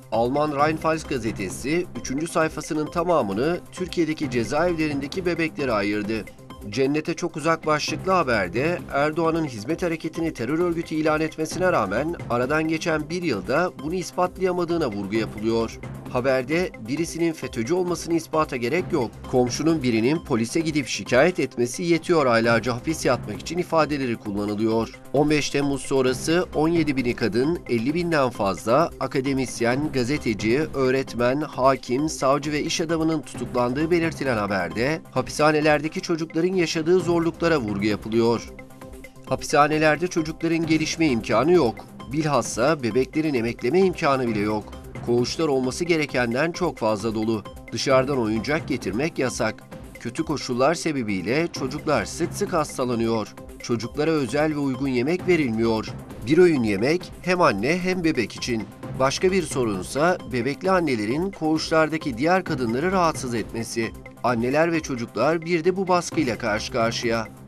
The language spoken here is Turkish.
Alman Rheinpfalz gazetesi 3. sayfasının tamamını Türkiye'deki cezaevlerindeki bebeklere ayırdı. Cennete çok uzak başlıklı haberde Erdoğan'ın hizmet hareketini terör örgütü ilan etmesine rağmen aradan geçen bir yılda bunu ispatlayamadığına vurgu yapılıyor. Haberde birisinin FETÖ'cü olmasını ispata gerek yok, komşunun birinin polise gidip şikayet etmesi yetiyor aylarca hapis yatmak için ifadeleri kullanılıyor. 15 Temmuz sonrası 17 bini kadın, 50 binden fazla akademisyen, gazeteci, öğretmen, hakim, savcı ve iş adamının tutuklandığı belirtilen haberde hapishanelerdeki çocukların yaşadığı zorluklara vurgu yapılıyor. Hapishanelerde çocukların gelişme imkanı yok. Bilhassa bebeklerin emekleme imkanı bile yok. Koğuşlar olması gerekenden çok fazla dolu. Dışarıdan oyuncak getirmek yasak. Kötü koşullar sebebiyle çocuklar sık sık hastalanıyor. Çocuklara özel ve uygun yemek verilmiyor. Bir öğün yemek hem anne hem bebek için. Başka bir sorunsa bebekli annelerin koğuşlardaki diğer kadınları rahatsız etmesi. Anneler ve çocuklar bir de bu baskıyla karşı karşıya.